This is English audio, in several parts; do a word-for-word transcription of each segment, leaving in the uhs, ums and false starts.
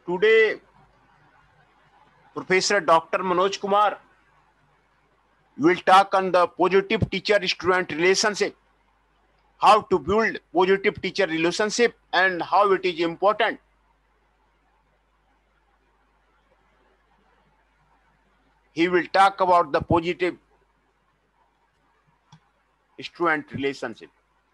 Today, Professor Doctor Manoj Kumar will talk on the positive teacher-student relationship, how to build positive teacher relationship and how it is important. He will talk about the positive student relationship.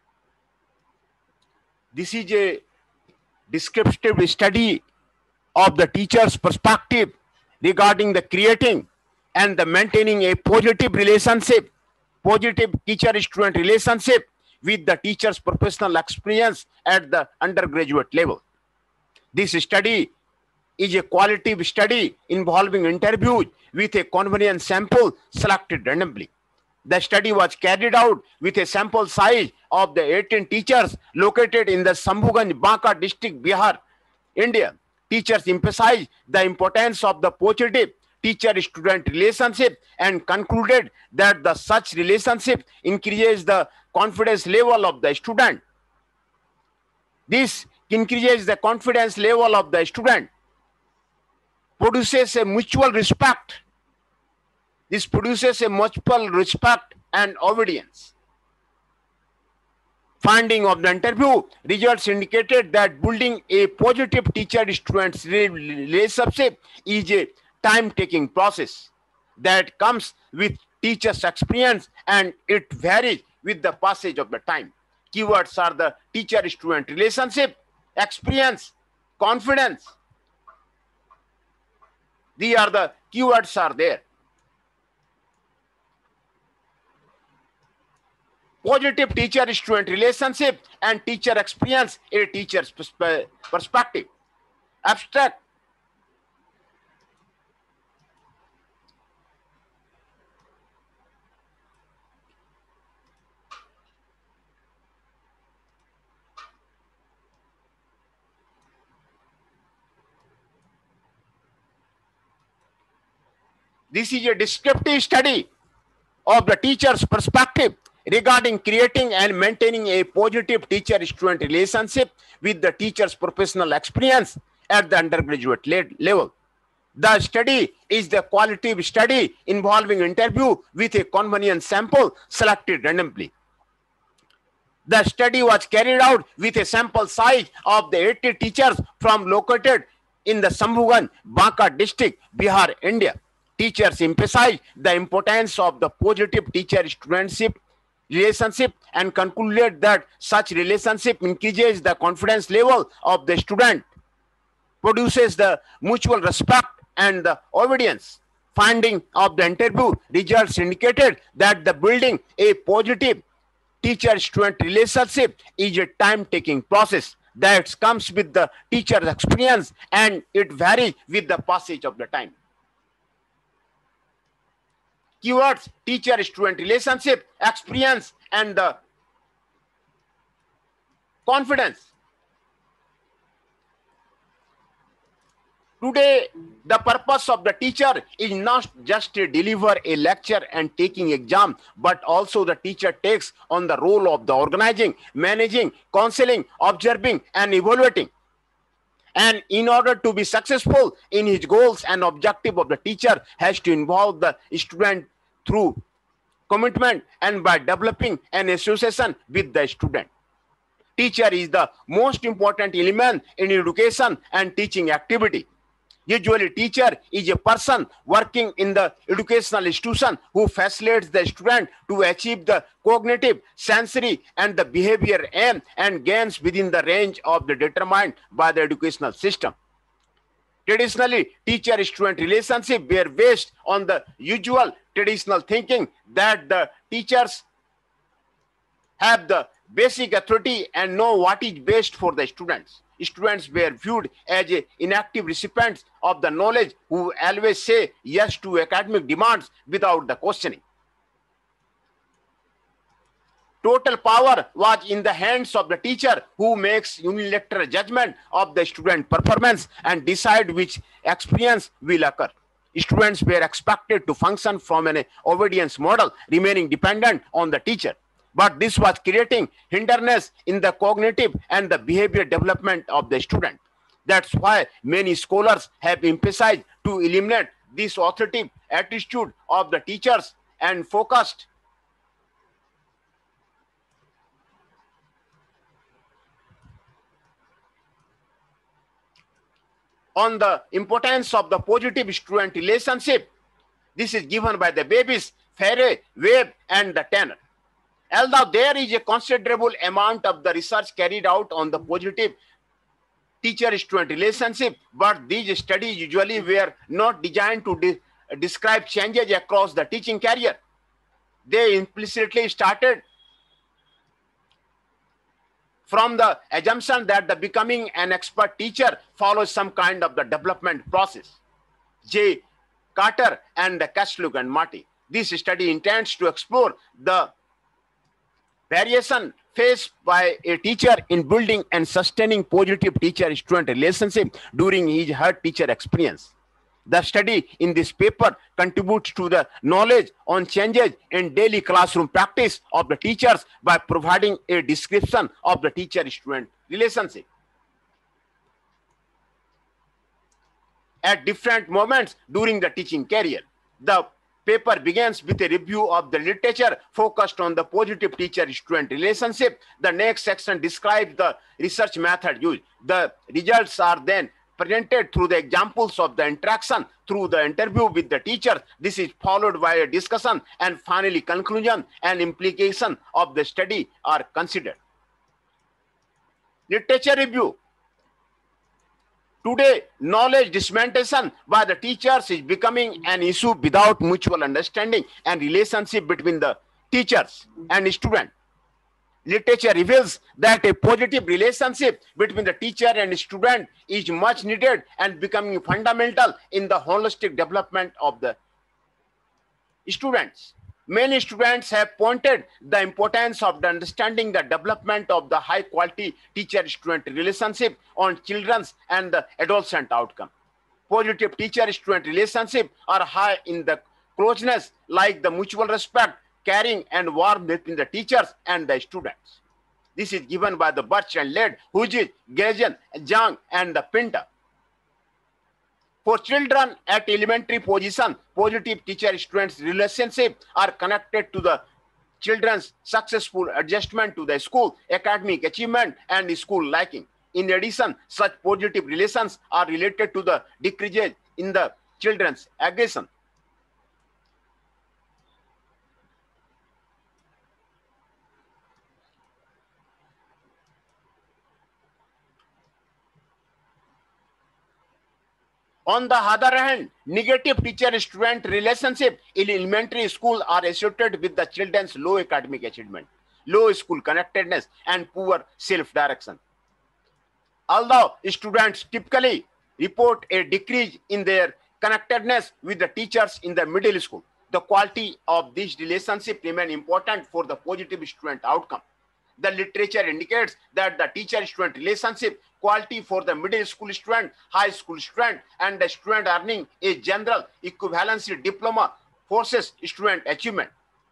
This is a descriptive study of the teacher's perspective regarding the creating and the maintaining a positive relationship, positive teacher-student relationship with the teacher's professional experience at the undergraduate level. This study is a qualitative study involving interviews with a convenience sample selected randomly. The study was carried out with a sample size of the eighteen teachers located in the Sambhuganj, Banka district, Bihar, India. Teachers emphasized the importance of the positive teacher-student relationship and concluded that the such relationship increases the confidence level of the student. This increases the confidence level of the student, produces a mutual respect. This produces a mutual respect and obedience. Finding of the interview results indicated that building a positive teacher-student relationship is a time-taking process that comes with teacher's experience and it varies with the passage of the time. Keywords are the teacher-student relationship, experience, confidence. These are the keywords are there. Positive teacher-student relationship and teacher experience, a teacher's perspective. Abstract. This is a descriptive study of the teacher's perspective regarding creating and maintaining a positive teacher-student relationship with the teacher's professional experience at the undergraduate level. The study is the qualitative study involving interview with a convenience sample selected randomly. The study was carried out with a sample size of the eighty teachers from located in the Sambhuganj, Banka district, Bihar, India. Teachers emphasized the importance of the positive teacher-studentship relationship and concluded that such relationship increases the confidence level of the student, produces the mutual respect and the obedience. Finding of the interview results indicated that the building a positive teacher-student relationship is a time-taking process that comes with the teacher's experience and it varies with the passage of the time. Keywords: teacher-student relationship, experience, and the confidence. Today, the purpose of the teacher is not just to deliver a lecture and taking exam, but also the teacher takes on the role of the organizing, managing, counseling, observing, and evaluating. And in order to be successful in his goals and objective of the teacher has to involve the student through commitment and by developing an association with the student. Teacher is the most important element in education and teaching activity. Usually, teacher is a person working in the educational institution who facilitates the student to achieve the cognitive, sensory, and the behavior aim and gains within the range of the determined by the educational system. Traditionally, teacher-student relationship were based on the usual traditional thinking that the teachers have the basic authority and know what is best for the students. Students were viewed as a inactive recipients of the knowledge who always say yes to academic demands without the questioning. Total power was in the hands of the teacher who makes unilateral judgment of the student performance and decide which experience will occur. Students were expected to function from an obedience model, remaining dependent on the teacher. But this was creating hindrance in the cognitive and the behavior development of the student. That's why many scholars have emphasized to eliminate this authoritative attitude of the teachers and focused on the importance of the positive student relationship. This is given by the Babies, Ferre, Webb, and the Tanner. Although there is a considerable amount of the research carried out on the positive teacher-student relationship, but these studies usually were not designed to de describe changes across the teaching career. They implicitly started from the assumption that the becoming an expert teacher follows some kind of the development process. J. Carter and Kastluk and Marty. This study intends to explore the variation faced by a teacher in building and sustaining positive teacher-student relationship during his her teacher experience. The study in this paper contributes to the knowledge on changes in daily classroom practice of the teachers by providing a description of the teacher-student relationship. At different moments during the teaching career, the paper begins with a review of the literature focused on the positive teacher-student relationship. The next section describes the research method used. The results are then presented through the examples of the interaction through the interview with the teacher. This is followed by a discussion, and finally conclusion and implication of the study are considered. Literature review. Today, knowledge dissemination by the teachers is becoming an issue without mutual understanding and relationship between the teachers and students. Literature reveals that a positive relationship between the teacher and student is much needed and becoming fundamental in the holistic development of the students. Many students have pointed the importance of the understanding the development of the high quality teacher-student relationship on children's and the adolescent outcome. Positive teacher-student relationship are high in the closeness, like the mutual respect, caring, and warmth between the teachers and the students. This is given by the Birch and Led, Hujit, Gajan, Zhang, and the Pinter. For children at elementary position, positive teacher-student relationships are connected to the children's successful adjustment to the school, academic achievement, and school liking. In addition, such positive relations are related to the decrease in the children's aggression. On the other hand, negative teacher-student relationship in elementary school are associated with the children's low academic achievement, low school connectedness, and poor self-direction. Although students typically report a decrease in their connectedness with the teachers in the middle school, the quality of this relationship remains important for the positive student outcome. The literature indicates that the teacher-student relationship quality for the middle school student, high school student, and the student earning a general equivalency diploma forces student achievement.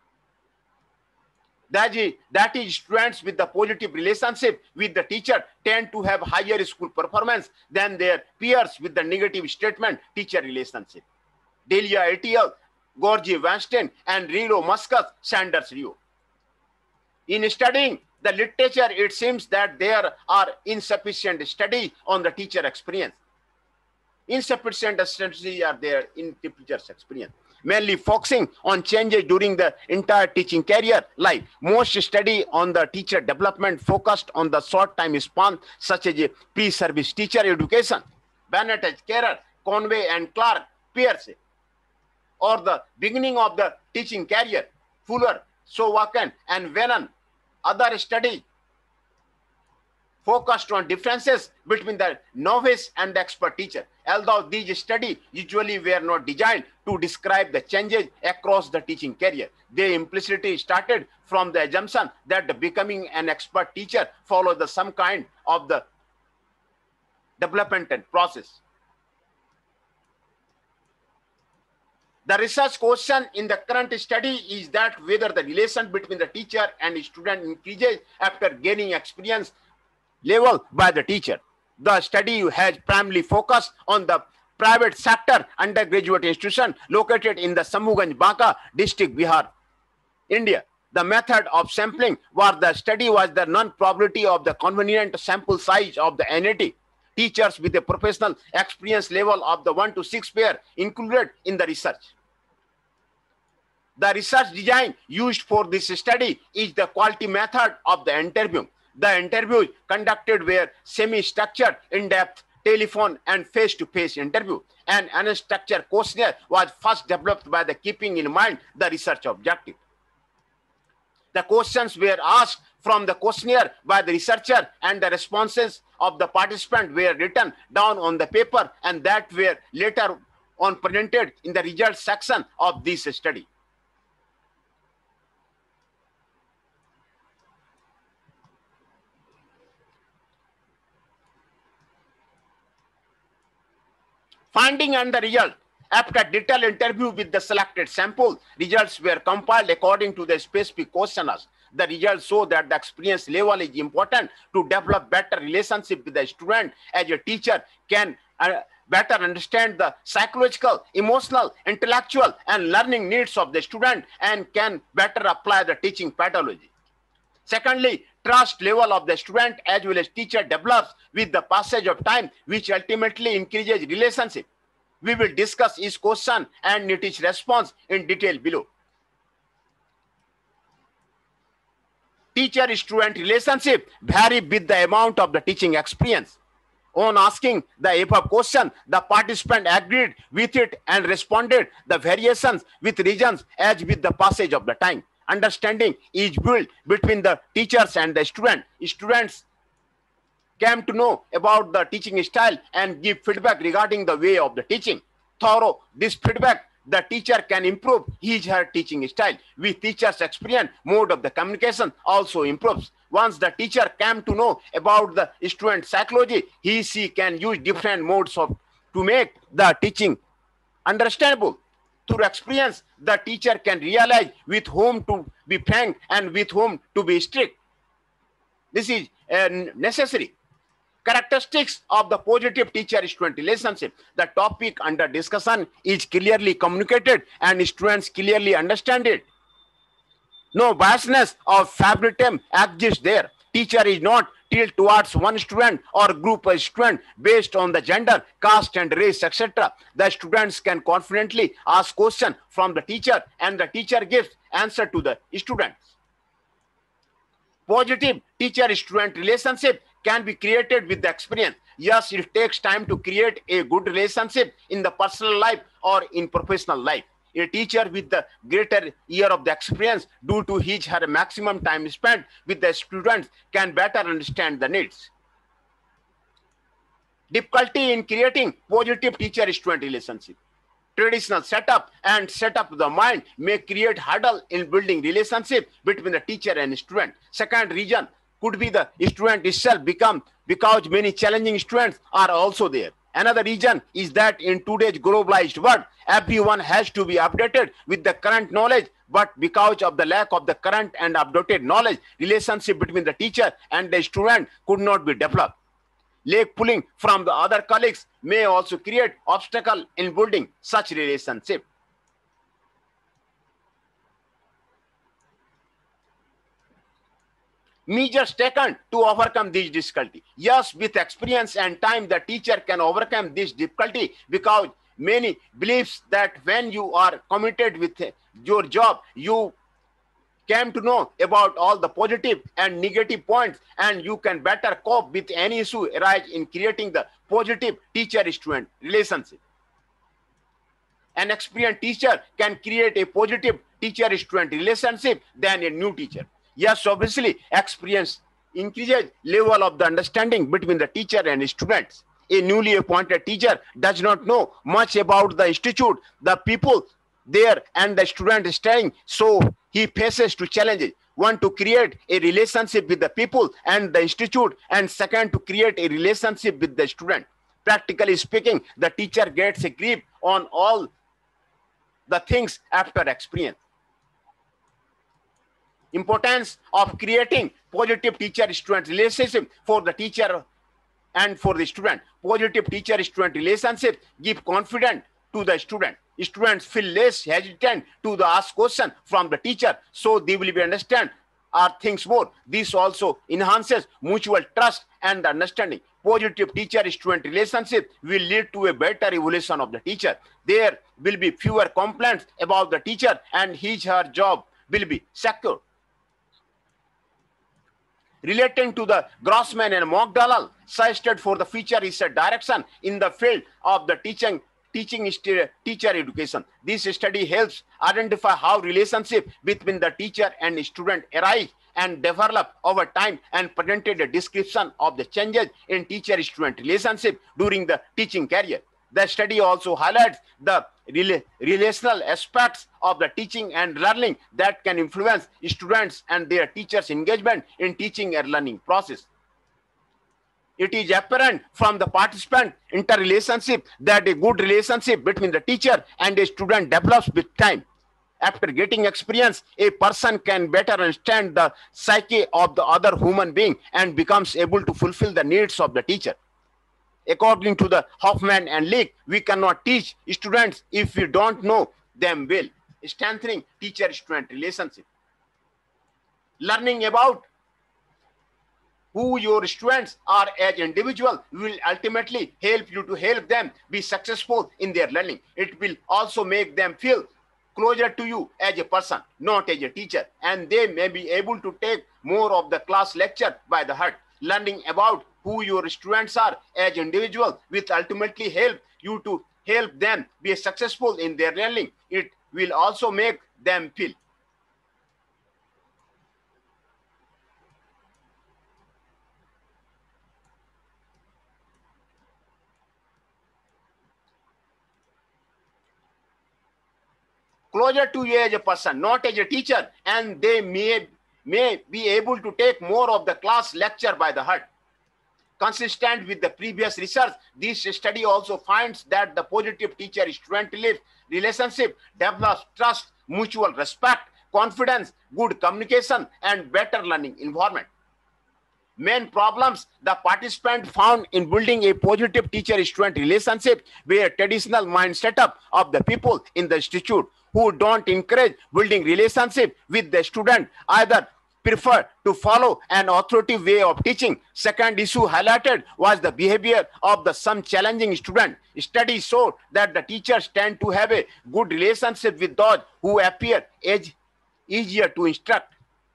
That is, that is, students with the positive relationship with the teacher tend to have higher school performance than their peers with the negative statement teacher relationship. Delia et al., Gorgie Weinstein, and Rilo Muscat, Sanders Rio. In studying the literature, it seems that there are insufficient studies on the teacher experience. Insufficient studies are there in the teacher's experience, mainly focusing on changes during the entire teaching career life. Most study on the teacher development focused on the short time span, such as a pre-service teacher education, Bennett, Kerr, Conway, and Clark, Pierce, or the beginning of the teaching career, Fuller, Sowaken, and Vennon. Other studies focused on differences between the novice and the expert teacher. Although these studies usually were not designed to describe the changes across the teaching career, they implicitly started from the assumption that the becoming an expert teacher follows the some kind of the developmental process. The research question in the current study is that whether the relation between the teacher and student increases after gaining experience level by the teacher. The study has primarily focused on the private sector undergraduate institution located in the Sambhuganj Banka district, Bihar, India. The method of sampling was the study was the non-probability of the convenient sample size of the N A T. Teachers with a professional experience level of the one to six pair included in the research. The research design used for this study is the quality method of the interview. The interviews conducted were semi-structured, in-depth, telephone and face-to-face interview. An unstructured questionnaire was first developed by the keeping in mind the research objective. The questions were asked from the questionnaire by the researcher, and the responses of the participant were written down on the paper, and that were later on presented in the results section of this study. Finding and the result. After detailed interview with the selected sample, results were compiled according to the specific questionnaires. The results show that the experience level is important to develop better relationship with the student, as a teacher can uh, better understand the psychological, emotional, intellectual, and learning needs of the student and can better apply the teaching pedagogy. Secondly, trust level of the student as well as teacher develops with the passage of time, which ultimately increases relationship. We will discuss each question and its response in detail below. Teacher-student relationship vary with the amount of the teaching experience. On asking the above question, the participant agreed with it and responded the variations with reasons as with the passage of the time. Understanding is built between the teachers and the student. Students came to know about the teaching style and give feedback regarding the way of the teaching. Through this feedback, the teacher can improve his her teaching style. With teacher's experience, mode of the communication also improves. Once the teacher came to know about the student psychology, he she can use different modes of to make the teaching understandable. Through experience, the teacher can realize with whom to be frank and with whom to be strict. This is uh, necessary. Characteristics of the positive teacher-student relationship. The topic under discussion is clearly communicated and students clearly understand it. No biasness or favoritism exists there. Teacher is not tilted towards one student or group of students based on the gender, caste and race, et cetera. The students can confidently ask questions from the teacher and the teacher gives answer to the students. Positive teacher-student relationship can be created with the experience. Yes, it takes time to create a good relationship in the personal life or in professional life. A teacher with the greater year of the experience due to his her maximum time spent with the students can better understand the needs. Difficulty in creating positive teacher-student relationship. Traditional setup and setup of the mind may create hurdle in building relationship between the teacher and student. Second reason could be the student itself become because many challenging students are also there. Another reason is that in today's globalized world, everyone has to be updated with the current knowledge, but because of the lack of the current and updated knowledge, relationship between the teacher and the student could not be developed. Leg pulling from the other colleagues may also create obstacle in building such relationship. Measures taken to overcome this difficulty. Yes, with experience and time, the teacher can overcome this difficulty because many believes that when you are committed with your job, you came to know about all the positive and negative points and you can better cope with any issue arise in creating the positive teacher-student relationship. An experienced teacher can create a positive teacher-student relationship than a new teacher. Yes, obviously, experience increases level of the understanding between the teacher and students. A newly appointed teacher does not know much about the institute, the people there and the student studying, so he faces two challenges. One, to create a relationship with the people and the institute, and second, to create a relationship with the student. Practically speaking, the teacher gets a grip on all the things after experience. Importance of creating positive teacher-student relationship for the teacher and for the student. Positive teacher-student relationship give confidence to the student. Students feel less hesitant to the ask question from the teacher, so they will be understand or things more. This also enhances mutual trust and understanding. Positive teacher-student relationship will lead to a better evolution of the teacher. There will be fewer complaints about the teacher, and his her job will be secure. Relating to the Grossman and McDowell suggested for the future is a direction in the field of the teaching teaching teacher education. This study helps identify how relationship between the teacher and student arise and develop over time, and presented a description of the changes in teacher-student relationship during the teaching career. The study also highlights the rela relational aspects of the teaching and learning that can influence students and their teachers' engagement in teaching and learning process. It is apparent from the participant interrelationship that a good relationship between the teacher and a student develops with time. After getting experience, a person can better understand the psyche of the other human being and becomes able to fulfill the needs of the teacher. According to the Hoffman and Leake, we cannot teach students if we don't know them well. Strengthening teacher-student relationship. Learning about who your students are as individuals will ultimately help you to help them be successful in their learning. It will also make them feel closer to you as a person, not as a teacher, and they may be able to take more of the class lecture by the heart. Learning about who your students are as individuals will ultimately help you to help them be successful in their learning. It will also make them feel closer to you as a person, not as a teacher, and they may, may be able to take more of the class lecture by the heart. Consistent with the previous research, this study also finds that the positive teacher-student relationship develops trust, mutual respect, confidence, good communication, and better learning environment. Main problems the participant found in building a positive teacher-student relationship were a traditional mind setup of the people in the institute who don't encourage building relationship with the student, either prefer to follow an authoritative way of teaching. Second issue highlighted was the behavior of the some challenging student. Studies showed that the teachers tend to have a good relationship with those who appear as easier to instruct.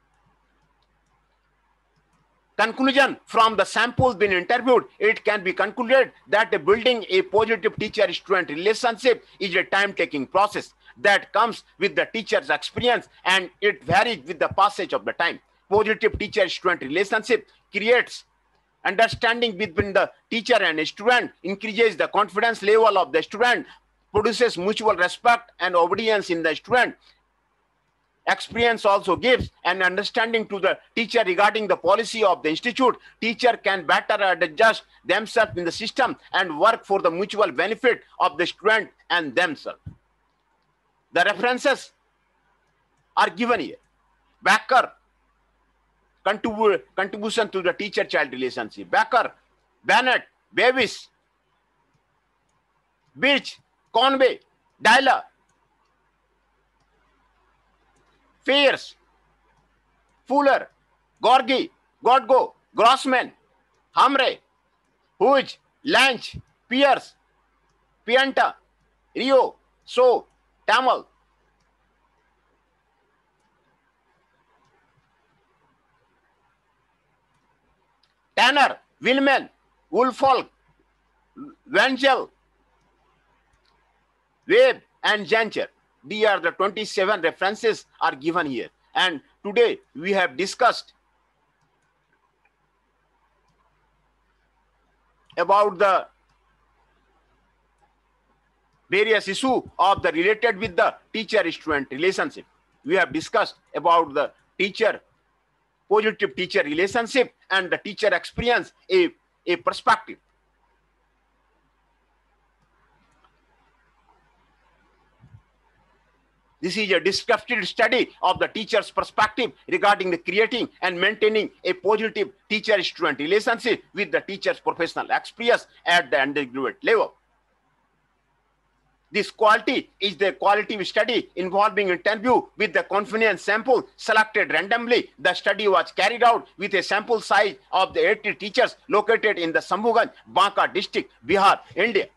Conclusion from the samples being interviewed, it can be concluded that building a positive teacher-student relationship is a time-taking process that comes with the teacher's experience, and it varies with the passage of the time. Positive teacher-student relationship creates understanding between the teacher and student, increases the confidence level of the student, produces mutual respect and obedience in the student. Experience also gives an understanding to the teacher regarding the policy of the institute. Teacher can better adjust themselves in the system and work for the mutual benefit of the student and themselves. The references are given here. Becker, contribu contribution to the teacher-child relationship. Becker, Bennett, Bevis, Birch, Conway, Dyler, Fierce, Fuller, Gorgi, Godgo, Grossman, Hamre, Hughes, Lange, Pierce, Pianta, Rio, So, Tamil. Tanner, Wilman, Woolfolk, Wangel, Webb, and Jancher. These are the twenty-seven references are given here. And today we have discussed about the various issues of the related with the teacher-student relationship. We have discussed about the teacher, positive teacher relationship and the teacher experience, a, a perspective. This is a descriptive study of the teacher's perspective regarding the creating and maintaining a positive teacher-student relationship with the teacher's professional experience at the undergraduate level. This quality is the qualitative study involving interview with the confidence sample selected randomly. The study was carried out with a sample size of the eighty teachers located in the Sambhuganj, Banka district, Bihar, India.